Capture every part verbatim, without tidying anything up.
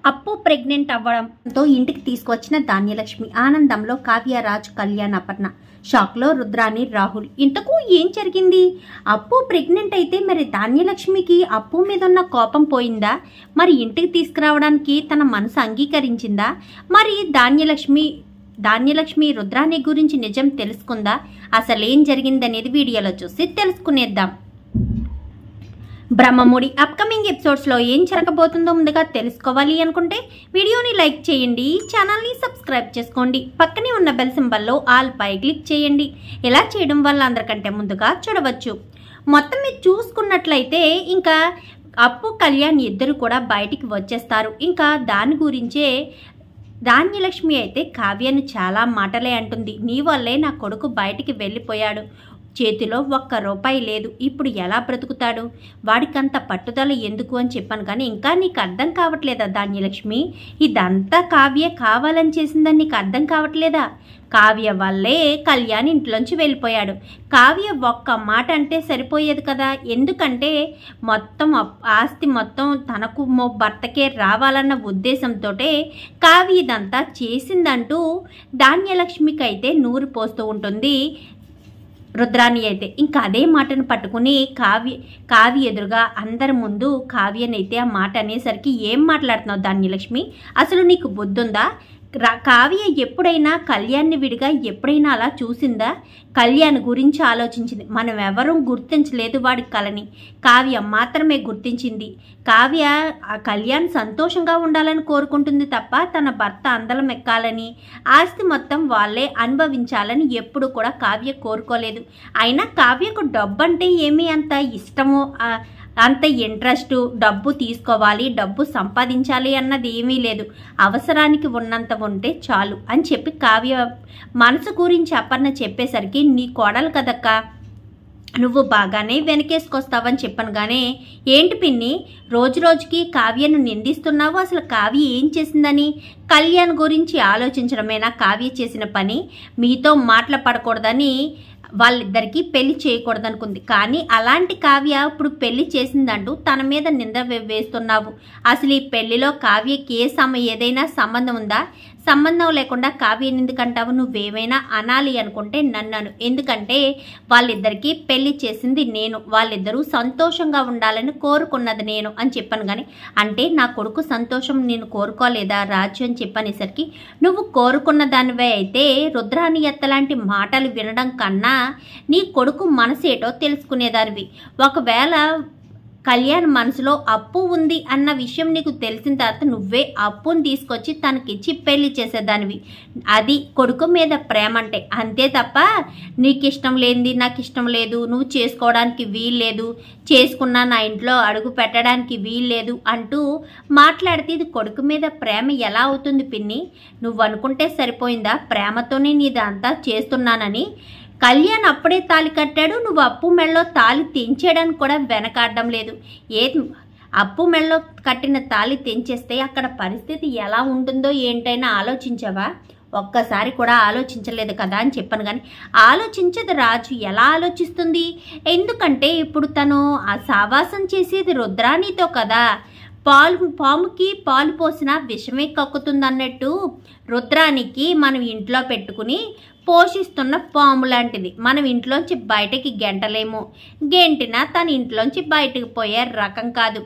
అప్పు ప్రెగ్నెంట్ అవ్వడంతో ఇంటికి తీసుకొచ్చిన ధాన్యలక్ష్మి ఆనందంలో కావ్యరాజ్, కళ్యాణ్, అపర్ణ షాక్లో రుద్రాని, రాహుల్. ఇంతకు ఏం జరిగింది? అప్పు ప్రెగ్నెంట్ అయితే మరి ధాన్యలక్ష్మికి అప్పు మీద ఉన్న కోపం పోయిందా? మరి ఇంటికి తీసుకురావడానికి తన మనసు అంగీకరించిందా? మరి ధాన్యలక్ష్మి ధాన్యలక్ష్మి రుద్రాని గురించి నిజం తెలుసుకుందా? అసలేం జరిగిందనేది వీడియోలో చూసి తెలుసుకునేద్దాం. బ్రహ్మముడి అప్కమింగ్ ఎపిసోడ్స్లో ఏం జరగబోతుందో ముందుగా తెలుసుకోవాలి అనుకుంటే వీడియోని లైక్ చేయండి, ఛానల్ని సబ్స్క్రైబ్ చేసుకోండి, పక్కనే ఉన్న బెల్ సింబల్లో ఆల్ పై క్లిక్ చేయండి. ఇలా చేయడం వల్ల అందరికంటే ముందుగా చూడవచ్చు. మొత్తం మీరు చూసుకున్నట్లయితే ఇంకా అప్పు, కళ్యాణ్ ఇద్దరు కూడా బయటికి వచ్చేస్తారు. ఇంకా దాని గురించే ధాన్యలక్ష్మి అయితే కావ్యను చాలా మాటలే అంటుంది. నీ వల్లే నా కొడుకు బయటికి వెళ్ళిపోయాడు, చేతిలో ఒక్క రూపాయి లేదు, ఇప్పుడు ఎలా బ్రతుకుతాడు, వాడికంత పట్టుదల ఎందుకు అని చెప్పాను. కానీ ఇంకా నీకు అర్థం కావట్లేదా ధాన్యలక్ష్మి? ఇదంతా కావ్య కావాలని చేసిందని నీకు అర్థం కావట్లేదా? కావ్య వల్లే కళ్యాణ్ ఇంట్లోంచి వెళ్ళిపోయాడు. కావ్య ఒక్క మాట అంటే సరిపోయేది కదా. ఎందుకంటే మొత్తం ఆస్తి మొత్తం తనకు భర్తకే రావాలన్న ఉద్దేశంతో కావ్య ఇదంతా చేసిందంటూ ధాన్యలక్ష్మికి అయితే నూరు పోస్తూ ఉంటుంది రుద్రాని అయితే. ఇంకా అదే మాటను పట్టుకుని కావ్య కావ్య ఎదురుగా అందరి ముందు కావ్యనైతే ఆ మాట అనేసరికి, ఏం మాట్లాడుతున్నావు ధాన్యలక్ష్మి? అసలు నీకు బుద్ధుందా? కావ్య ఎప్పుడైనా కళ్యాణ్ని విడిగా ఎప్పుడైనా అలా చూసిందా? కళ్యాణ్ గురించి ఆలోచించింది. మనం ఎవరూ గుర్తించలేదు వాడి కలని, కావ్య మాత్రమే గుర్తించింది. కావ్య ఆ కళ్యాణ్ సంతోషంగా ఉండాలని కోరుకుంటుంది తప్ప తన భర్త అందలం ఎక్కాలని, ఆస్తి మొత్తం వాళ్ళే అనుభవించాలని ఎప్పుడు కూడా కావ్య కోరుకోలేదు. అయినా కావ్యకు డబ్బు అంటే ఏమీ అంత ఇష్టమో అంత ఇంట్రెస్ట్, డబ్బు తీసుకోవాలి, డబ్బు సంపాదించాలి అన్నది ఏమీ లేదు. అవసరానికి ఉన్నంత ఉంటే చాలు అని చెప్పి కావ్య మనసు గురించి అపర్ణ చెప్పేసరికి, నీ కోడలు కదక్క, నువ్వు బాగానే వెనకేసుకొస్తావని చెప్పాను. కానీ ఏంటి పిన్ని రోజు రోజుకి కావ్యను నిందిస్తున్నావు? అసలు కావ్య ఏం చేసిందని? కళ్యాణ్ గురించి ఆలోచించడమేనా కావ్య చేసిన పని? మీతో మాటలు పడకూడదని వాళ్ళిద్దరికీ పెళ్లి చేయకూడదనుకుంది. కానీ అలాంటి కావ్య ఇప్పుడు పెళ్లి చేసిందంటూ తన మీద నింద వేస్తున్నావు. అసలు ఈ పెళ్లిలో కావ్యకి ఏ సమ ఏదైనా సంబంధం ఉందా? సంబంధం లేకుండా కావ్యని ఎందుకంటావు? నువ్వేమైనా అనాలి అనుకుంటే నన్నను. ఎందుకంటే వాళ్ళిద్దరికీ పెళ్లి చేసింది నేను, వాళ్ళిద్దరూ సంతోషంగా ఉండాలని కోరుకున్నది నేను అని చెప్పాను. కానీ అంటే నా కొడుకు సంతోషం నేను కోరుకోలేదా రాజు అని చెప్పనేసరికి, నువ్వు కోరుకున్న దానివే అయితే రుద్రాని ఎత్తలాంటి మాటలు వినడం కన్నా నీ కొడుకు మనసేటో తెలుసుకునేదానివి. ఒకవేళ కళ్యాణ్ మనసులో అప్పు ఉంది అన్న విషయం నీకు తెలిసిన తర్వాత నువ్వే అప్పుని తీసుకొచ్చి తనకిచ్చి పెళ్లి చేసేదానివి. అది కొడుకు మీద ప్రేమ అంటే. అంతే తప్ప నీకు ఇష్టం లేనిది నాకు ఇష్టం లేదు, నువ్వు చేసుకోవడానికి వీల్లేదు, చేసుకున్నా నా ఇంట్లో అడుగు పెట్టడానికి వీల్లేదు అంటూ మాట్లాడితే ఇది కొడుకు మీద ప్రేమ ఎలా అవుతుంది పిన్ని? నువ్వు అనుకుంటే సరిపోయిందా ప్రేమతోనే నీదంతా చేస్తున్నానని? కళ్యాణ్ అప్పుడే తాళి కట్టాడు, నువ్వు అప్పు మెళ్ళలో తాళి తెంచేయడానికి కూడా వెనకాడడం లేదు. ఏ అప్పు మెళ్ళలో కట్టిన తాళి తెంచేస్తే అక్కడ పరిస్థితి ఎలా ఉంటుందో ఏంటైనా ఆలోచించవా? ఒక్కసారి కూడా ఆలోచించలేదు కదా అని చెప్పాను. కానీ ఆలోచించదు రాజు. ఎలా ఆలోచిస్తుంది? ఎందుకంటే ఇప్పుడు తను ఆ సావాసం చేసేది రుద్రానితో కదా. పాలు పాముకి పాలు పోసిన విషమే కక్కుతుందన్నట్టు రుద్రానికి మనం ఇంట్లో పెట్టుకుని పోషిస్తున్న పాము లాంటిది. మనం ఇంట్లోంచి బయటకి గెంటలేము, గెంటినా తన ఇంట్లోంచి బయటకు పోయే రకం కాదు.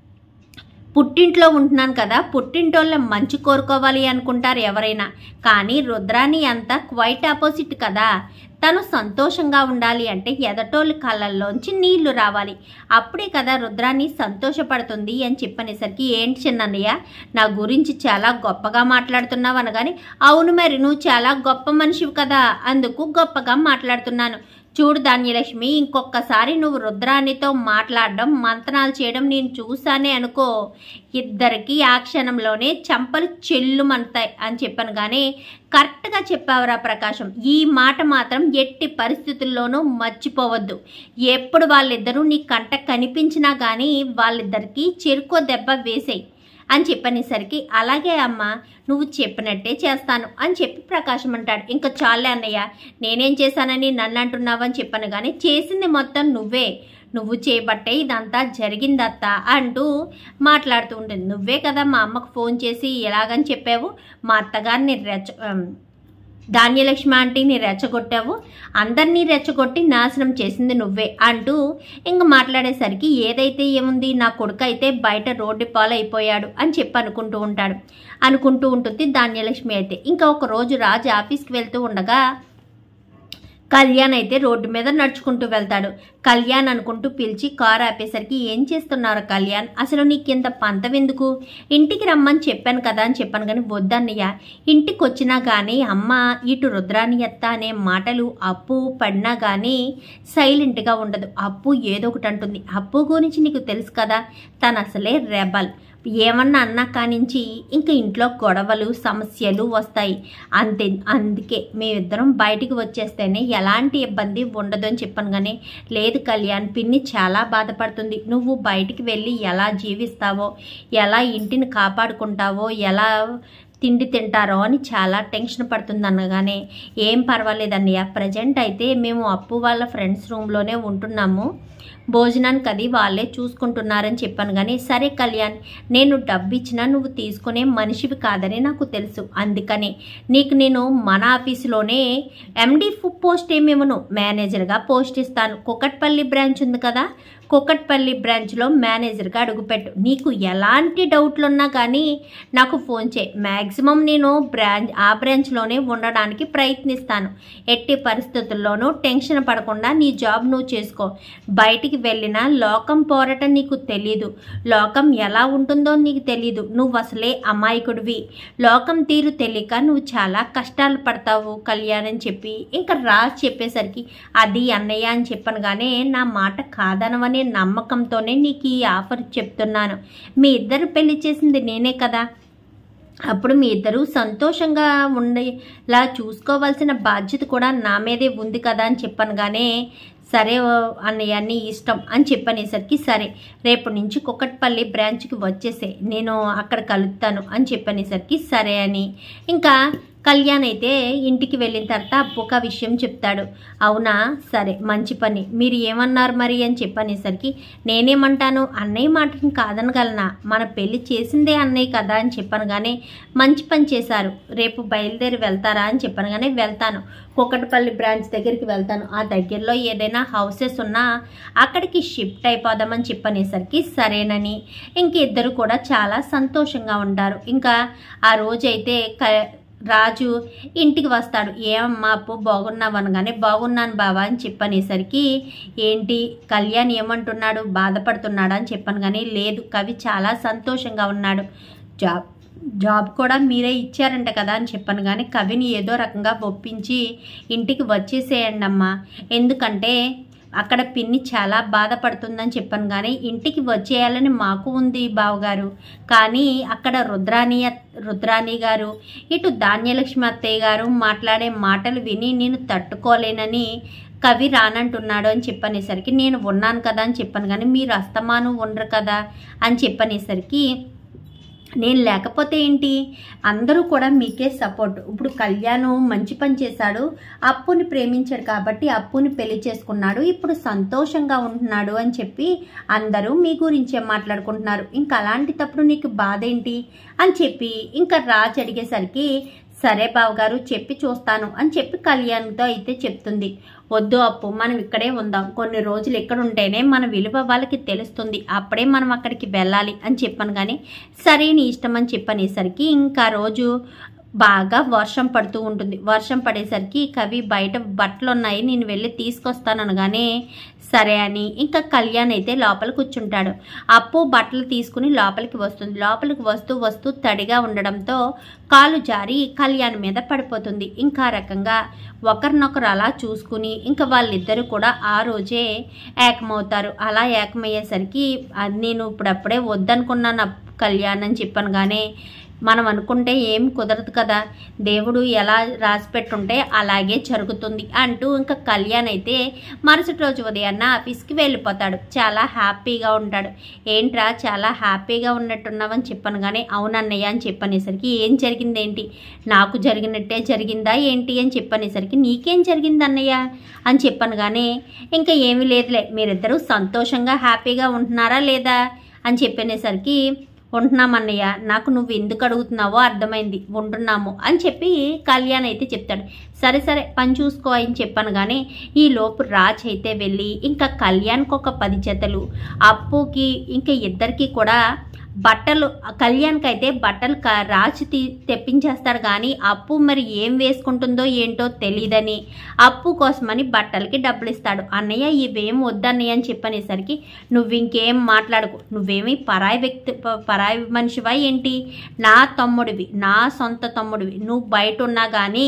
పుట్టింట్లో ఉంటున్నాను కదా, పుట్టింటోళ్ళ మంచి కోరుకోవాలి అనుకుంటారు ఎవరైనా. కానీ రుద్రాని అంతా క్వైట్ ఆపోజిట్ కదా. తను సంతోషంగా ఉండాలి అంటే ఎదటోళ్ళ కళ్ళల్లోంచి నీళ్లు రావాలి, అప్పుడే కదా రుద్రాని సంతోషపడుతుంది అని చెప్పనేసరికి, ఏంటి చిన్నయ్య నా గురించి చాలా గొప్పగా మాట్లాడుతున్నావు అనగానే, అవును మరి నువ్వు చాలా గొప్ప మనిషివి కదా, అందుకు గొప్పగా మాట్లాడుతున్నాను. చూడు ధాన్యలక్ష్మి, ఇంకొకసారి నువ్వు రుద్రానితో మాట్లాడడం, మంతనాలు చేయడం నేను చూసానే అనుకో, ఇద్దరికి ఆ క్షణంలోనే చంపలు చెల్లుమంటాయి అని చెప్పాను. కానీ కరెక్ట్గా చెప్పావురా ప్రకాశం. ఈ మాట మాత్రం ఎట్టి పరిస్థితుల్లోనూ మర్చిపోవద్దు. ఎప్పుడు వాళ్ళిద్దరూ నీ కంట కనిపించినా కానీ వాళ్ళిద్దరికి చెరుకో దెబ్బ వేసేయి అని చెప్పనేసరికి, అలాగే అమ్మ నువ్వు చెప్పినట్టే చేస్తాను అని చెప్పి ప్రకాశం అంటాడు. ఇంకా చాలే అన్నయ్య, నేనేం చేశానని నన్ను అంటున్నావని చెప్పాను. కానీ చేసింది మొత్తం నువ్వే. నువ్వు చేయబట్టే ఇదంతా జరిగిందత్త అంటూ మాట్లాడుతూ ఉంటుంది. నువ్వే కదా మా అమ్మకు ఫోన్ చేసి ఎలాగని చెప్పావు, మా అత్తగారిని రెచ్చ ధాన్యలక్ష్మి ఆంటీని రెచ్చగొట్టావు, అందరినీ రెచ్చగొట్టి నాశనం చేసింది నువ్వే అంటూ ఇంక మాట్లాడేసరికి ఏదైతే ఏముంది, నా కొడుకు అయితే బయట రోడ్డు పాలైపోయాడు అని చెప్పి అనుకుంటూ ఉంటాడు అనుకుంటూ ఉంటుంది ధాన్యలక్ష్మి అయితే. ఇంకా ఒక రోజు రాజు ఆఫీస్కి వెళ్తూ ఉండగా కళ్యాణ్ అయితే రోడ్డు మీద నడుచుకుంటూ వెళ్తాడు. కళ్యాణ్ అనుకుంటూ పిలిచి కారు ఆపేసరికి ఏం చేస్తున్నారు కళ్యాణ్, అసలు నీకు ఇంత పంతం ఎందుకు, ఇంటికి రమ్మని చెప్పాను కదా అని చెప్పాను కానీ వద్దన్నయ్య, ఇంటికి వచ్చినా కానీ అమ్మ ఇటు రుద్రాని ఎత్త అనే మాటలు అప్పు పడినా కానీ సైలెంట్గా ఉండదు. అప్పు ఏదో ఒకటి అంటుంది. అప్పు గురించి నీకు తెలుసు కదా, తను అసలే రెబల్, ఏమన్నా అన్నా కానించి ఇంకా ఇంట్లో గొడవలు సమస్యలు వస్తాయి అంతే. అందుకే మేమిద్దరం బయటికి వచ్చేస్తేనే ఎలాంటి ఇబ్బంది ఉండదు అని చెప్పాను కానీ లేదు కళ్యాణ్, పిన్ని చాలా బాధపడుతుంది, నువ్వు బయటికి వెళ్ళి ఎలా జీవిస్తావో, ఎలా ఇంటిని కాపాడుకుంటావో, ఎలా తిండి తింటారో అని చాలా టెన్షన్ పడుతుంది అనగానే ఏం పర్వాలేదన్నయ్య, ప్రజెంట్ అయితే మేము అప్పు వాళ్ళ ఫ్రెండ్స్ రూమ్లోనే ఉంటున్నాము, భోజనానికి అది వాళ్ళే చూసుకుంటున్నారని చెప్పాను కానీ సరే కళ్యాణ్, నేను డబ్బు ఇచ్చినా నువ్వు తీసుకునే మనిషివి కాదని నాకు తెలుసు, అందుకని నీకు నేను మన ఆఫీసులోనే ఎండి పోస్ట్ ఏమివ్వను, మేనేజర్గా పోస్ట్ ఇస్తాను. కుకట్పల్లి బ్రాంచ్ ఉంది కదా, కుకట్పల్లి బ్రాంచ్లో మేనేజర్గా అడుగుపెట్టు, నీకు ఎలాంటి డౌట్లు ఉన్నా కానీ నాకు ఫోన్ చేయి, మ్యాక్సిమం నేను బ్రాంచ్ ఆ బ్రాంచ్లోనే ఉండడానికి ప్రయత్నిస్తాను, ఎట్టి పరిస్థితుల్లోనూ టెన్షన్ పడకుండా నీ జాబ్ నువ్వు చేసుకో, బయటికి వెళ్ళినా లోకం పోరాటం నీకు తెలీదు, లోకం ఎలా ఉంటుందో నీకు తెలీదు, నువ్వు అసలే అమాయకుడివి, లోకం తీరు తెలియక నువ్వు చాలా కష్టాలు పడతావు కళ్యాణ్ అని చెప్పి ఇంకా రాజ్ చెప్పేసరికి అది అన్నయ్య అని చెప్పను కానీ నా మాట కాదనవని నమ్మకంతోనే నీకు ఈ ఆఫర్ చెప్తున్నాను, మీ ఇద్దరు పెళ్లి చేసింది నేనే కదా, అప్పుడు మీ ఇద్దరు సంతోషంగా ఉండేలా చూసుకోవాల్సిన బాధ్యత కూడా నా మీదే ఉంది కదా అని చెప్పాను కానీ సరే అన్నయ్య నీ ఇష్టం అని చెప్పనేసరికి సరే రేపు నుంచి కుకట్పల్లి బ్రాంచ్కి వచ్చేసే, నేను అక్కడ కలుస్తాను అని చెప్పనేసరికి సరే అని ఇంకా కళ్యాణ్ అయితే ఇంటికి వెళ్ళిన తర్వాత అప్పుక విషయం చెప్తాడు. అవునా సరే మంచి పని, మీరు ఏమన్నారు మరి అని చెప్పనేసరికి నేనేమంటాను, అన్నయ్య మాటని కాదనగలనా, మన పెళ్లి చేసిందే అన్నయ్య కదా అని చెప్పాను కానీ మంచి పని చేశారు, రేపు బయలుదేరి వెళ్తారా అని చెప్పాను కానీ వెళ్తాను, కుకట్పల్లి బ్రాంచ్ దగ్గరికి వెళ్తాను, ఆ దగ్గరలో ఏదైనా హౌసెస్ ఉన్నా అక్కడికి షిఫ్ట్ అయిపోదామని చెప్పనేసరికి సరేనని ఇంక ఇద్దరు కూడా చాలా సంతోషంగా ఉంటారు. ఇంకా ఆ రోజైతే క రాజు ఇంటికి వస్తాడు. ఏమమ్మా అప్పు బాగున్నావు అనగానే బాగున్నాను బావా అని చెప్పనేసరికి ఏంటి కళ్యాణ్ ఏమంటున్నాడు, బాధపడుతున్నాడు అని చెప్పాను కానీ లేదు కవి చాలా సంతోషంగా ఉన్నాడు, జాబ్ జాబ్ కూడా మీరే ఇచ్చారంట కదా అని చెప్పాను కానీ కవిని ఏదో రకంగా ఒప్పించి ఇంటికి వచ్చేసేయండి అమ్మా, ఎందుకంటే అక్కడ పిన్ని చాలా బాధపడుతుందని చెప్పాను కానీ ఇంటికి వచ్చేయాలని మాకు ఉంది బావగారు, కానీ అక్కడ రుద్రాని రుద్రాని గారు ఇటు ధాన్యలక్ష్మి అత్తయ్య గారు మాట్లాడే మాటలు విని నేను తట్టుకోలేనని కవి రానంటున్నాడు అని చెప్పనేసరికి నేను ఉన్నాను కదా అని చెప్పాను కానీ మీరు అస్తమాను ఉండరు కదా అని చెప్పనేసరికి నేను లేకపోతే ఏంటి, అందరూ కూడా మీకే సపోర్ట్, ఇప్పుడు కళ్యాణ్ మంచి పని చేశాడు, అప్పుని ప్రేమించాడు కాబట్టి అప్పుని పెళ్లి చేసుకున్నాడు, ఇప్పుడు సంతోషంగా ఉంటున్నాడు అని చెప్పి అందరూ మీ గురించే మాట్లాడుకుంటున్నారు, ఇంకా అలాంటి తప్పుడు నీకు బాధ ఏంటి అని చెప్పి ఇంకా రాజు అడిగేసరికి సరే బావగారు చెప్పి చూస్తాను అని చెప్పి కళ్యాణ్తో అయితే చెప్తుంది. వద్దు అప్పు మనం ఇక్కడే ఉందాం, కొన్ని రోజులు ఇక్కడ ఉంటేనే మన విలువ వాళ్ళకి తెలుస్తుంది, అప్పుడే మనం అక్కడికి వెళ్ళాలి అని చెప్పాను కానీ సరే నీ ఇష్టం అని చెప్పనేసరికి ఇంకా రోజు బాగా వర్షం పడుతూ ఉంటుంది. వర్షం పడేసరికి కవి బయట బట్టలు ఉన్నాయి నేను వెళ్ళి తీసుకొస్తాను అనగానే సరే అని ఇంకా కళ్యాణ్ అయితే లోపల కూర్చుంటాడు. అప్పు బట్టలు తీసుకుని లోపలికి వస్తుంది. లోపలికి వస్తూ వస్తూ తడిగా ఉండడంతో కాలు జారి కళ్యాణ్ మీద పడిపోతుంది. ఇంకా రకంగా ఒకరినొకరు అలా చూసుకుని ఇంకా వాళ్ళిద్దరూ కూడా ఆ రోజే ఏకమవుతారు. అలా ఏకమయ్యేసరికి నేను ఇప్పుడప్పుడే వద్దనుకున్నాను కళ్యాణ్ అని చెప్పాను. కానీ మనం అనుకుంటే ఏం కుదరదు కదా, దేవుడు ఎలా రాసి పెట్టుంటే అలాగే జరుగుతుంది అంటూ ఇంకా కళ్యాణ్ అయితే మరుసటి రోజు ఉదయాన్న ఆఫీస్కి వెళ్ళిపోతాడు. చాలా హ్యాపీగా ఉంటాడు. ఏంట్రా చాలా హ్యాపీగా ఉన్నట్టున్నావని చెప్పాను. కానీ అవునన్నయ్య అని చెప్పనేసరికి ఏం జరిగింది ఏంటి, నాకు జరిగినట్టే జరిగిందా ఏంటి అని చెప్పనేసరికి నీకేం జరిగింది అన్నయ్య అని చెప్పాను. కానీ ఇంకా ఏమీ లేదులే, మీరిద్దరూ సంతోషంగా హ్యాపీగా ఉంటున్నారా లేదా అని చెప్పనేసరికి ఉంటున్నామన్నయ్య, నాకు నువ్వు ఎందుకు అడుగుతున్నావో అర్థమైంది, ఉంటున్నాము అని చెప్పి కళ్యాణ్ అయితే చెప్తాడు. సరే సరే పని చూసుకో అని చెప్పాను. కానీ ఈ లోపు రాజ్ అయితే వెళ్ళి ఇంకా కళ్యాణ్కి ఒక పది జతలు, అప్పుకి ఇంకా ఇద్దరికి కూడా బట్టలు, కళ్యాణ్కి అయితే బట్టలు రాజు తీ తెప్పించేస్తాడు. కానీ అప్పు మరి ఏం వేసుకుంటుందో ఏంటో తెలియదని అప్పు కోసమని బట్టలకి డబ్బులు ఇస్తాడు. అన్నయ్య ఇవేం వద్దన్నయ్య అని చెప్పనేసరికి నువ్వు ఇంకేం మాట్లాడుకో, నువ్వేమి పరాయి వ్యక్తి పరాయి మనిషివా ఏంటి, నా తమ్ముడివి, నా సొంత తమ్ముడివి, నువ్వు బయట ఉన్నా కానీ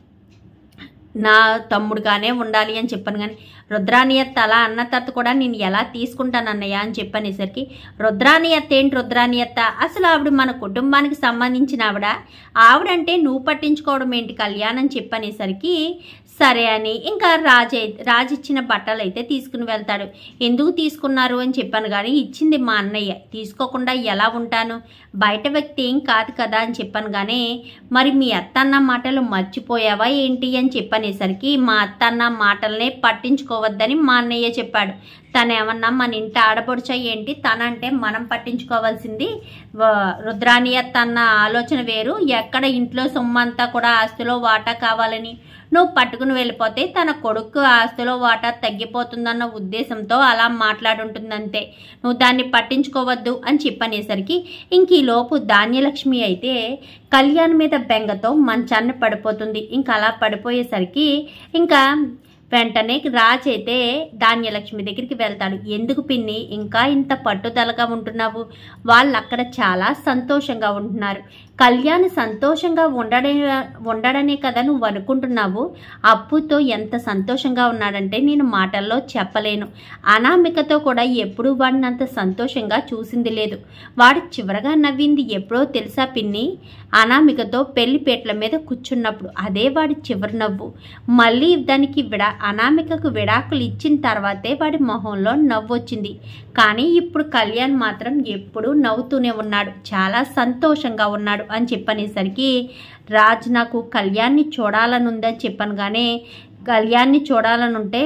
నా తమ్ముడుగానే ఉండాలి అని చెప్పాను. కానీ రుద్రానియత్ అలా అన్న తర్వాత కూడా నేను ఎలా తీసుకుంటాను అన్నయ్య అని చెప్పనేసరికి రుద్రానియత్ ఏంటి రుద్రానియత్త, అసలు ఆవిడ మన కుటుంబానికి సంబంధించిన ఆవిడ, ఆవిడంటే నువ్వు పట్టించుకోవడం ఏంటి కళ్యాణ్ అని చెప్పనేసరికి సరే అని ఇంకా రాజు రాజు ఇచ్చిన బట్టలు అయితే తీసుకుని వెళ్తాడు. ఎందుకు తీసుకున్నారు అని చెప్పాను. కానీ ఇచ్చింది మా అన్నయ్య, తీసుకోకుండా ఎలా ఉంటాను, బయట వ్యక్తి ఏం కాదు కదా అని చెప్పాను. కానీ మరి మీ అత్త అన్న మాటలు మర్చిపోయావా ఏంటి అని చెప్పనేసరికి మా అత్త అన్న మాటలనే పట్టించుకోవద్దని మా అన్నయ్య చెప్పాడు. తను ఏమన్నా మన ఇంటి ఆడపడుచా ఏంటి, తనంటే మనం పట్టించుకోవాల్సింది, రుద్రానియత్ అన్న ఆలోచన వేరు, ఎక్కడ ఇంట్లో సొమ్మంతా కూడా ఆస్తిలో వాటా కావాలని నువ్వు పట్టుకుని వెళ్ళిపోతే తన కొడుకు ఆస్తిలో వాటా తగ్గిపోతుందన్న ఉద్దేశంతో అలా మాట్లాడుంటుందంతే, నువ్వు దాన్ని పట్టించుకోవద్దు అని చెప్పనేసరికి ఇంక ఈ లోపు ధాన్యలక్ష్మి అయితే కళ్యాణ్ మీద బెంగతో మంచాన్ని పడిపోతుంది. ఇంకా అలా పడిపోయేసరికి ఇంకా వెంటనే రాజ్ అయితే ధాన్యలక్ష్మి దగ్గరికి వెళ్తాడు. ఎందుకు పిన్ని ఇంకా ఇంత పట్టుదలగా ఉంటున్నావు, వాళ్ళు అక్కడ చాలా సంతోషంగా ఉంటున్నారు, కళ్యాణ్ సంతోషంగా ఉండడే ఉండడనే కదా నువ్వు అనుకుంటున్నావు, అప్పుతో ఎంత సంతోషంగా ఉన్నాడంటే నేను మాటల్లో చెప్పలేను, అనామికతో కూడా ఎప్పుడూ వాడిని అంత సంతోషంగా చూసింది లేదు, వాడు చివరగా నవ్వింది ఎప్పుడో తెలుసా పిన్ని, అనామికతో పెళ్లిపేట్ల మీద కూర్చున్నప్పుడు, అదే వాడి చివరి నవ్వు, మళ్ళీ దానికి విడా అనామికకు విడాకులు ఇచ్చిన తర్వాతే వాడి మొహంలో నవ్వు వచ్చింది, కానీ ఇప్పుడు కళ్యాణ్ మాత్రం ఎప్పుడూ నవ్వుతూనే ఉన్నాడు, చాలా సంతోషంగా ఉన్నాడు అని చెప్పనేసరికి రాజ్ నాకు కళ్యాణ్ని చూడాలని ఉందని చెప్పాను. కానీ కళ్యాణ్ని చూడాలని ఉంటే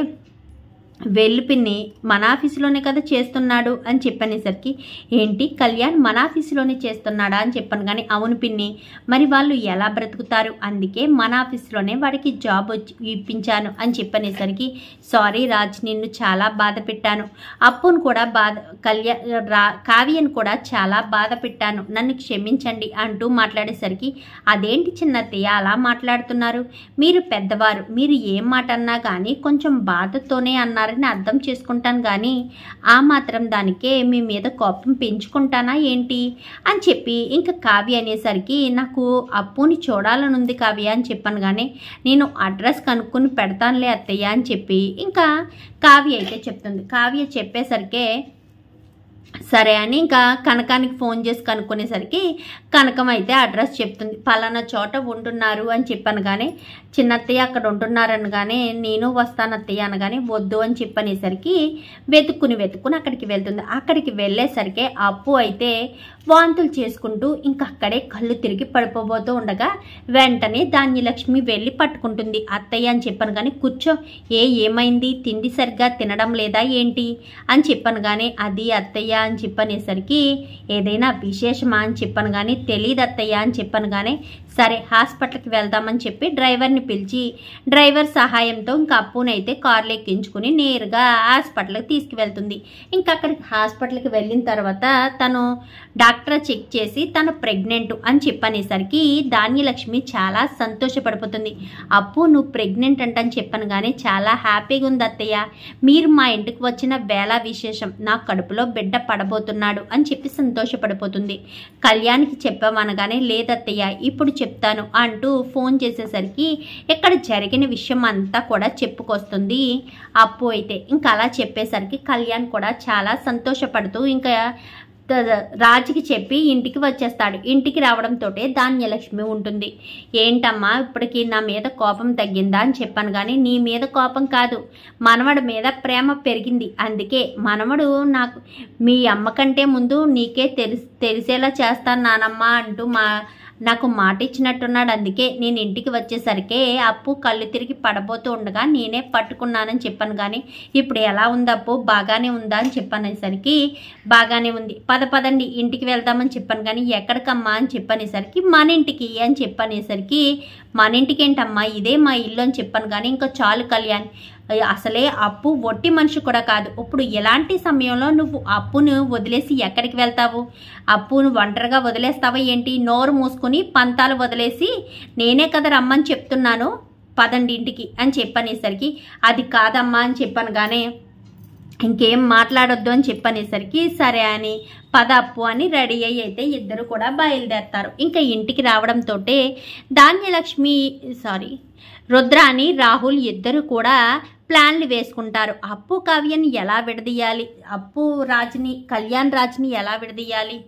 వెళ్ళి పిన్ని మన ఆఫీసులోనే కదా చేస్తున్నాడు అని చెప్పనేసరికి ఏంటి కళ్యాణ్ మన ఆఫీసులోనే చేస్తున్నాడా అని చెప్పాను. కానీ అవును పిన్ని, మరి వాళ్ళు ఎలా బ్రతుకుతారు, అందుకే మన ఆఫీసులోనే వాడికి జాబ్ వచ్చి ఇప్పించాను అని చెప్పనేసరికి సారీ రాజ్, నిన్ను చాలా బాధ పెట్టాను, అప్పును కూడా బాధ కళ్యాణ్ రా కావ్యను కూడా చాలా బాధ పెట్టాను, నన్ను క్షమించండి అంటూ మాట్లాడేసరికి అదేంటి చిన్నత్తయ్య అలా మాట్లాడుతున్నారు, మీరు పెద్దవారు, మీరు ఏం మాట అన్నా కానీ కొంచెం బాధతోనే అన్నారు అర్థం చేసుకుంటాను, కానీ ఆ మాత్రం దానికే మీ మీద కోపం పెంచుకుంటానా ఏంటి అని చెప్పి ఇంకా కావ్య అనేసరికి నాకు అప్పుని చూడాలనుంది కావ్య అని చెప్పాను. కానీ నేను అడ్రస్ కనుక్కొని పెడతానులే అత్తయ్య అని చెప్పి ఇంకా కావ్య అయితే చెప్తుంది. కావ్య చెప్పేసరికే సరే అని ఇంకా కనకానికి ఫోన్ చేసి కనుక్కునేసరికి కనకం అయితే అడ్రస్ చెప్తుంది, పలానా చోట ఉంటున్నారు అని చెప్పాను. కానీ చిన్నత్తయ్య అక్కడ ఉంటున్నారని కానీ నేను వస్తాను అత్తయ్య అనగానే వద్దు అని చెప్పనేసరికి వెతుక్కుని వెతుక్కుని అక్కడికి వెళ్తుంది. అక్కడికి వెళ్ళేసరికి అప్పు అయితే వాంతులు చేసుకుంటూ ఇంకా అక్కడే కళ్ళు తిరిగి పడిపోబోతూ ఉండగా వెంటనే ధాన్యలక్ష్మి వెళ్ళి పట్టుకుంటుంది. అత్తయ్య అని చెప్పాను. కానీ కూర్చో, ఏ ఏమైంది, తిండి సరిగ్గా తినడం లేదా ఏంటి అని చెప్పాను. కానీ అది అత్తయ్య అని చెప్పనేసరికి ఏదైనా విశేషమా అని చెప్పాను. కానీ తెలియదు అత్తయ్య అని చెప్పాను. కానీ సరే హాస్పిటల్కి వెళ్దామని చెప్పి డ్రైవర్ని పిలిచి డ్రైవర్ సహాయంతో ఇంకా అప్పునైతే కార్లు ఎక్కించుకుని నేరుగా హాస్పిటల్కి తీసుకువెళ్తుంది. ఇంకా అక్కడికి హాస్పిటల్కి వెళ్ళిన తర్వాత తను డాక్టర్ చెక్ చేసి తను ప్రెగ్నెంట్ అని చెప్పనేసరికి ధాన్యలక్ష్మి చాలా సంతోషపడిపోతుంది. అప్పు నువ్వు ప్రెగ్నెంట్ అంటని చెప్పాను. కానీ చాలా హ్యాపీగా ఉంది అత్తయ్య, మీరు మా ఇంటికి వచ్చిన వేళ విశేషం, నా కడుపులో బిడ్డ పడబోతున్నాడు అని చెప్పి సంతోషపడిపోతుంది. కళ్యాణ్కి చెప్పామనగానే లేదత్తయ్య ఇప్పుడు చెప్తాను అంటూ ఫోన్ చేసేసరికి ఇక్కడ జరిగిన విషయం అంతా కూడా చెప్పుకొస్తుంది అప్పు అయితే. ఇంకా అలా చెప్పేసరికి కళ్యాణ్ కూడా చాలా సంతోషపడుతూ ఇంకా రాజుకి చెప్పి ఇంటికి వచ్చేస్తాడు. ఇంటికి రావడంతో ధాన్యలక్ష్మి ఉంటుంది. ఏంటమ్మా ఇప్పటికి నా మీద కోపం తగ్గిందా అని చెప్పాను, కానీ నీ మీద కోపం కాదు, మనవడి మీద ప్రేమ పెరిగింది. అందుకే మనవడు నాకు మీ అమ్మ కంటే ముందు నీకే తెలిసి తెలిసేలా చేస్తాను నానమ్మ అంటూ మా నాకు మాట ఇచ్చినట్టున్నాడు. అందుకే నేను ఇంటికి వచ్చేసరికి అప్పు కళ్ళు తిరిగి పడబోతూ ఉండగా నేనే పట్టుకున్నానని చెప్పాను, కానీ ఇప్పుడు ఎలా ఉంది అప్పు, బాగానే ఉందా అని చెప్పనేసరికి బాగానే ఉంది, పద పదండి ఇంటికి వెళ్దామని చెప్పాను, కానీ ఎక్కడికమ్మా అని చెప్పనేసరికి మన ఇంటికి అని చెప్పనేసరికి మన ఇంటికి ఏంటమ్మా ఇదే మా ఇల్లు అని చెప్పాను, కానీ ఇంకా చాలు కళ్యాణ్, అసలే అప్పు ఒట్టి మనిషి కూడా కాదు. ఇప్పుడు ఎలాంటి సమయంలో నువ్వు అప్పును వదిలేసి ఎక్కడికి వెళ్తావు? అప్పును ఒంటరిగా వదిలేస్తావా ఏంటి? నోరు మూసుకుని పంతాలు వదిలేసి నేనే కదా రమ్మని చెప్తున్నాను, పదండి ఇంటికి అని చెప్పనేసరికి అది కాదమ్మా అని చెప్పాను, కానీ ఇంకేం మాట్లాడొద్దు అని చెప్పనేసరికి సరే అని పద అప్పు అని రెడీ అయ్యి అయితే ఇద్దరు కూడా బయలుదేరతారు. ఇంకా ఇంటికి రావడంతో ధాన్యలక్ష్మి సారీ రుద్రాని రాహుల్ ఇద్దరు కూడా ప్లాన్లు వేసుకుంటారు. అప్పు కావ్యని ఎలా విడదీయాలి, అప్పు రాజుని కళ్యాణ్ రాజుని ఎలా విడదీయాలి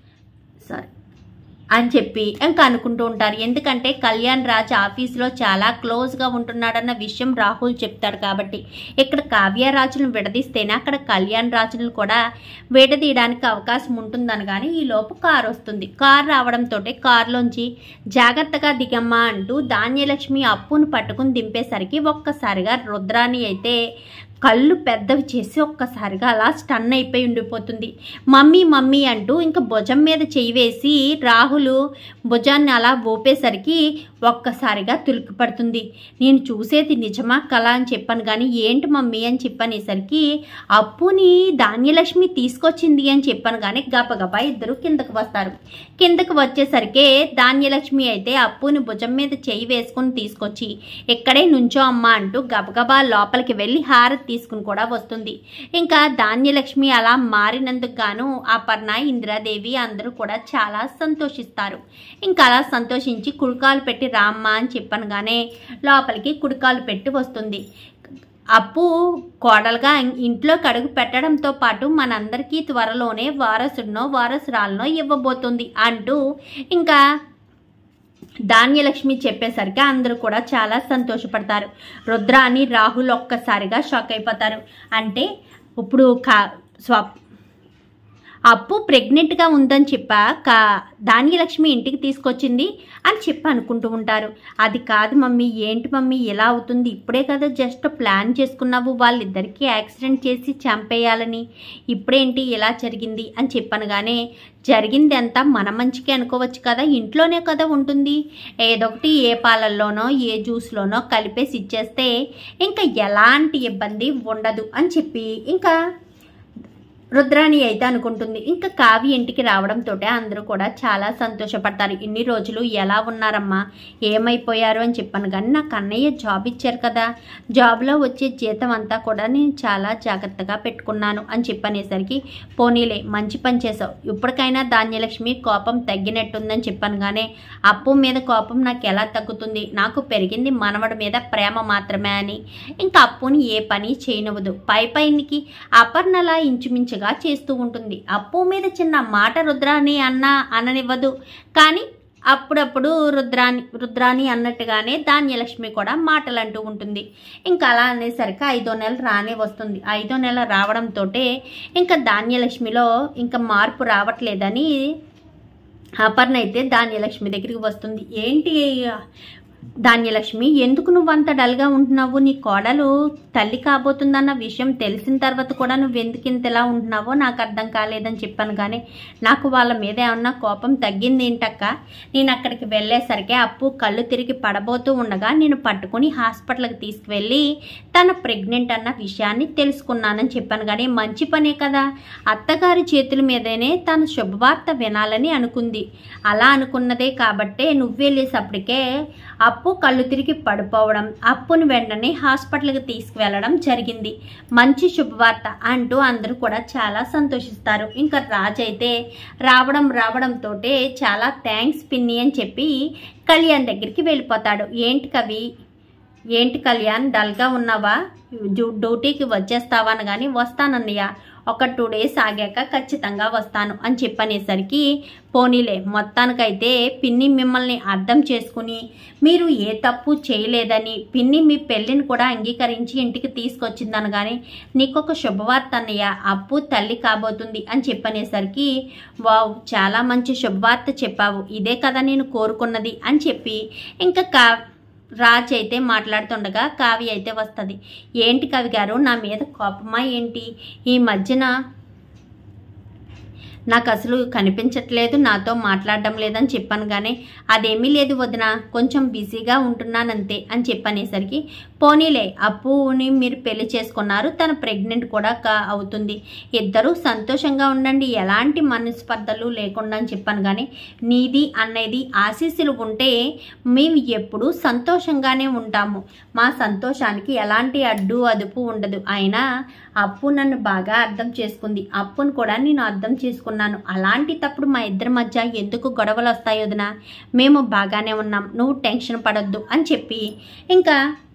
సారీ అని చెప్పి ఇంకా అనుకుంటూ ఉంటారు. ఎందుకంటే కళ్యాణ్ రాజ్ ఆఫీస్లో చాలా క్లోజ్గా ఉంటున్నాడన్న విషయం రాహుల్ చెప్తాడు కాబట్టి ఇక్కడ కావ్యరాజును విడదీస్తేనే అక్కడ కళ్యాణ్ రాజును కూడా విడదీయడానికి అవకాశం ఉంటుందని. కానీ ఈ లోపు కారు వస్తుంది. కారు రావడంతో కారులోంచి జాగ్రత్తగా దిగమ్మా అంటూ ధాన్యలక్ష్మి అప్పును పట్టుకుని దింపేసరికి ఒక్కసారిగా రుద్రాని అయితే కళ్ళు పెద్దవి చేసి ఒక్కసారిగా అలా స్టన్ అయిపోయి ఉండిపోతుంది. మమ్మీ మమ్మీ అంటూ ఇంకా భుజం మీద చెయ్యి వేసి రాహుల్ భుజాన్ని అలా ఊపేసరికి ఒక్కసారిగా తులికి పడుతుంది. నేను చూసేది నిజమా కళ అని చెప్పాను, కానీ ఏంటి మమ్మీ అని చెప్పనేసరికి అప్పుని ధాన్యలక్ష్మి తీసుకొచ్చింది అని చెప్పాను, కానీ గబగబా ఇద్దరు కిందకు వస్తారు. కిందకు వచ్చేసరికి ధాన్యలక్ష్మి అయితే అప్పుని భుజం మీద చెయ్యి వేసుకుని తీసుకొచ్చి ఇక్కడే నుంచో అమ్మా అంటూ గబగబా లోపలికి వెళ్ళి హారతి తీసుకుని కూడా వస్తుంది. ఇంకా ధాన్యలక్ష్మి అలా మారినందుకు గాను అపర్ణ ఇందిరాదేవి అందరూ కూడా చాలా సంతోషిస్తారు. ఇంకా అలా సంతోషించి కుడికాలు పెట్టి రామ్మా అని చెప్పనగానే లోపలికి కుడికాలు పెట్టి వస్తుంది. అప్పు కోడలుగా ఇంట్లోకి అడుగు పెట్టడంతో పాటు మనందరికీ త్వరలోనే వారసుడినో వారసురాలనో ఇవ్వబోతుంది అంటూ ఇంకా ధాన్యలక్ష్మి చెప్పేసరికి అందరూ కూడా చాలా సంతోషపడతారు. రుద్రాని రాహుల్ ఒక్కసారిగా షాక్ అయిపోతారు. అంటే ఇప్పుడు కా స్వ అప్పు ప్రెగ్నెంట్గా ఉందని చెప్పా కా ధాన్యలక్ష్మి ఇంటికి తీసుకొచ్చింది అని చెప్పి అనుకుంటూ ఉంటారు. అది కాదు మమ్మీ, ఏంటి మమ్మీ ఎలా అవుతుంది, ఇప్పుడే కదా జస్ట్ ప్లాన్ చేసుకున్నావు వాళ్ళిద్దరికీ యాక్సిడెంట్ చేసి చంపేయాలని, ఇప్పుడేంటి ఇలా జరిగింది అని చెప్పనగానే జరిగింది అంతా మన మంచికి అనుకోవచ్చు కదా, ఇంట్లోనే కదా ఉంటుంది, ఏదొకటి ఏ పాలల్లోనో ఏ జ్యూస్లోనో కలిపేసి ఇచ్చేస్తే ఇంకా ఎలాంటి ఇబ్బంది ఉండదు అని చెప్పి ఇంకా రుద్రాని అయితే అనుకుంటుంది. ఇంకా కావ్య ఇంటికి రావడంతో అందరూ కూడా చాలా సంతోషపడతారు. ఇన్ని రోజులు ఎలా ఉన్నారమ్మా, ఏమైపోయారు అని చెప్పాను, కానీ నాకు అన్నయ్య జాబ్ ఇచ్చారు కదా, జాబ్లో వచ్చే జీతం అంతా కూడా నేను చాలా జాగ్రత్తగా పెట్టుకున్నాను అని చెప్పనేసరికి పోనీలే మంచి పని చేసావు, ఇప్పటికైనా ధాన్యలక్ష్మి కోపం తగ్గినట్టుందని చెప్పాను, కానీ అప్పు మీద కోపం నాకు ఎలా తగ్గుతుంది, నాకు పెరిగింది మనవడి మీద ప్రేమ మాత్రమే అని ఇంకా అప్పుని ఏ పని చేయనివ్వదు. పై పైనికి అపర్ణలా ఇంచుమించు చేస్తూ ఉంటుంది. అప్పు మీద చిన్న మాట రుద్రాని అన్న అననివ్వదు, కానీ అప్పుడప్పుడు రుద్రాని రుద్రాని అన్నట్టుగానే ధాన్యలక్ష్మి కూడా మాటలు అంటూ ఉంటుంది. ఇంకా అలా అనేసరికి ఐదో నెల రానే వస్తుంది. ఐదో నెల రావడంతో ఇంకా ధాన్యలక్ష్మిలో ఇంకా మార్పు రావట్లేదని అపర్ణ అయితే ధాన్యలక్ష్మి దగ్గరికి వస్తుంది. ఏంటి ధాన్యలక్ష్మి, ఎందుకు నువ్వు అంత డల్గా ఉంటున్నావు, నీ కోడలు తల్లి కాబోతుందన్న విషయం తెలిసిన తర్వాత కూడా నువ్వు ఎందుకు ఇంతలా ఉంటున్నావో నాకు అర్థం కాలేదని చెప్పాను, కానీ నాకు వాళ్ళ మీద ఏమన్నా కోపం తగ్గింది ఏంటక్క, నేను అక్కడికి వెళ్ళేసరికి అప్పు కళ్ళు తిరిగి పడబోతూ ఉండగా నేను పట్టుకుని హాస్పిటల్కి తీసుకువెళ్ళి తన ప్రెగ్నెంట్ అన్న విషయాన్ని తెలుసుకున్నానని చెప్పాను, కానీ మంచి పనే కదా, అత్తగారి చేతుల మీదనే తన శుభవార్త వినాలని అనుకుంది, అలా అనుకున్నదే కాబట్టే నువ్వు వెళ్ళేసప్పటికే అప్పు కళ్ళు తిరిగి పడిపోవడం, అప్పుని వెంటనే హాస్పిటల్కి తీసుకువెళ్ళడం జరిగింది, మంచి శుభవార్త అంటూ అందరూ కూడా చాలా సంతోషిస్తారు. ఇంకా రాజు అయితే రావడం రావడంతో చాలా థ్యాంక్స్ పిన్ని అని చెప్పి కళ్యాణ్ దగ్గరికి వెళ్ళిపోతాడు. ఏంటి కవి, ఏంటి కళ్యాణ్ డల్గా ఉన్నావా, డ్యూటీకి వచ్చేస్తావా అని, కానీ వస్తానన్నయ్య ఒక టూ డేస్ ఆగాక ఖచ్చితంగా వస్తాను అని చెప్పనేసరికి పోనీలే మొత్తానికైతే పిన్ని మిమ్మల్ని అర్థం చేసుకుని మీరు ఏ తప్పు చేయలేదని పిన్ని మీ పెళ్ళిని కూడా అంగీకరించి ఇంటికి తీసుకొచ్చిందని కానీ నీకు ఒక శుభవార్త అన్నయ్య అప్పు తల్లి కాబోతుంది అని చెప్పనేసరికి వావ్ చాలా మంచి శుభవార్త చెప్పావు ఇదే కదా నేను కోరుకున్నది అని చెప్పి ఇంకా కా రాజ్ అయితే మాట్లాడుతుండగా కావ్య అయితే వస్తుంది. ఏంటి కవి గారు నా మీద కోపమా ఏంటి? ఈ మధ్యన నాకు అసలు కనిపించట్లేదు, నాతో మాట్లాడడం లేదని చెప్పాను కానీ అదేమీ లేదు వదిన, కొంచెం బిజీగా ఉంటున్నానంతే అని చెప్పనేసరికి పోనీలే అప్పుని మీరు పెళ్లి చేసుకున్నారు, తన ప్రెగ్నెంట్ కూడా కా అవుతుంది, ఇద్దరూ సంతోషంగా ఉండండి, ఎలాంటి మనస్పర్ధలు లేకుండా అని చెప్పాను కానీ నీది అనేది ఆశీస్సులు ఉంటే మేము ఎప్పుడూ సంతోషంగానే ఉంటాము, మా సంతోషానికి ఎలాంటి అడ్డు అదుపు ఉండదు. అయినా అప్పు నన్ను బాగా అర్థం చేసుకుంది, అప్పును కూడా నేను అర్థం చేసుకున్నాను, అలాంటి తప్పుడు మా ఇద్దరి మధ్య ఎందుకు గొడవలు వస్తాయి వదినా, మేము బాగానే ఉన్నాం, నువ్వు టెన్షన్ పడొద్దు అని చెప్పి ఇంకా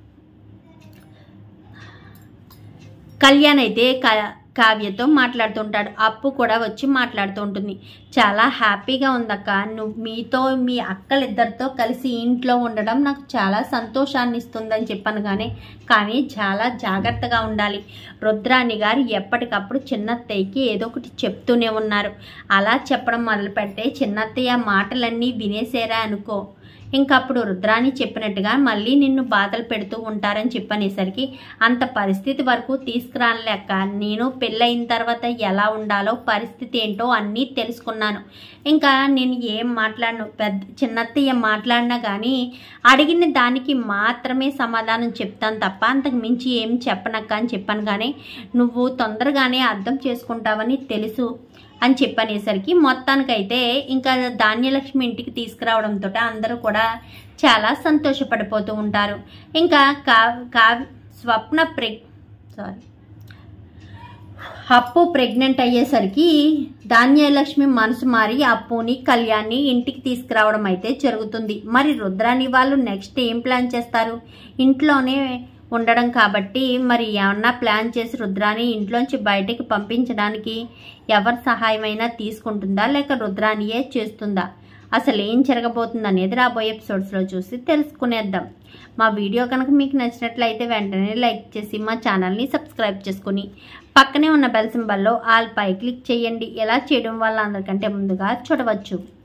కళ్యాణ్ అయితే కావ్యతో మాట్లాడుతుంటాడు. అప్పు కూడా వచ్చి మాట్లాడుతూ ఉంటుంది. చాలా హ్యాపీగా ఉందక్క, నువ్వు మీతో మీ అక్కలిద్దరితో కలిసి ఇంట్లో ఉండడం నాకు చాలా సంతోషాన్ని ఇస్తుందని చెప్పాను కానీ కానీ చాలా జాగ్రత్తగా ఉండాలి. రుద్రాణి గారు ఎప్పటికప్పుడు చిన్నత్తయ్యకి ఏదో ఒకటి చెప్తూనే ఉన్నారు, అలా చెప్పడం మొదలు పెడితే చిన్నత్తయ్య మాటలన్నీ వినేసేరా అనుకో, ఇంకప్పుడు రుద్రాణి చెప్పినట్టుగా మళ్ళీ నిన్ను బాధలు పెడుతూ ఉంటారని చెప్పనేసరికి అంత పరిస్థితి వరకు తీసుకురాలేక నేను పెళ్ళయిన తర్వాత ఎలా ఉండాలో పరిస్థితి ఏంటో అన్నీ తెలుసుకున్నాను. ఇంకా నేను ఏం మాట్లాడను, పెద్ద చిన్నత్తయ్య మాట్లాడినా కానీ అడిగిన దానికి మాత్రమే సమాధానం చెప్తాను తప్ప అంతకు మించి ఏం చెప్పనక్క అని చెప్పాను కానీ నువ్వు తొందరగానే అర్థం చేసుకుంటావని తెలుసు అని చెప్పనేసరికి మొత్తానికైతే ఇంకా ధాన్యలక్ష్మి ఇంటికి తీసుకురావడంతో అందరూ కూడా చాలా సంతోషపడిపోతూ ఉంటారు. ఇంకా కా కా స్వప్న ప్రెగ్ సారీ అప్పు ప్రెగ్నెంట్ అయ్యేసరికి ధాన్యలక్ష్మి మనసు మారి అప్పుని కళ్యాణ్ని ఇంటికి తీసుకురావడం అయితే జరుగుతుంది. మరి రుద్రాణి వాళ్ళు నెక్స్ట్ ఏం ప్లాన్ చేస్తారు? ఇంట్లోనే ఉండడం కాబట్టి మరి ఏమన్నా ప్లాన్ చేసి రుద్రాణి ఇంట్లోంచి బయటికి పంపించడానికి ఎవరి సహాయమైనా తీసుకుంటుందా లేక రుద్రాణియే చేస్తుందా? అసలు ఏం జరగబోతుంది అనేది రాబోయే ఎపిసోడ్స్లో చూసి తెలుసుకునేద్దాం. మా వీడియో కనుక మీకు నచ్చినట్లయితే వెంటనే లైక్ చేసి మా ఛానల్ని సబ్స్క్రైబ్ చేసుకుని పక్కనే ఉన్న బెల్ సింబల్లో ఆల్ పై క్లిక్ చేయండి. ఎలా చేయడం వల్ల అందరికంటే ముందుగా చూడవచ్చు.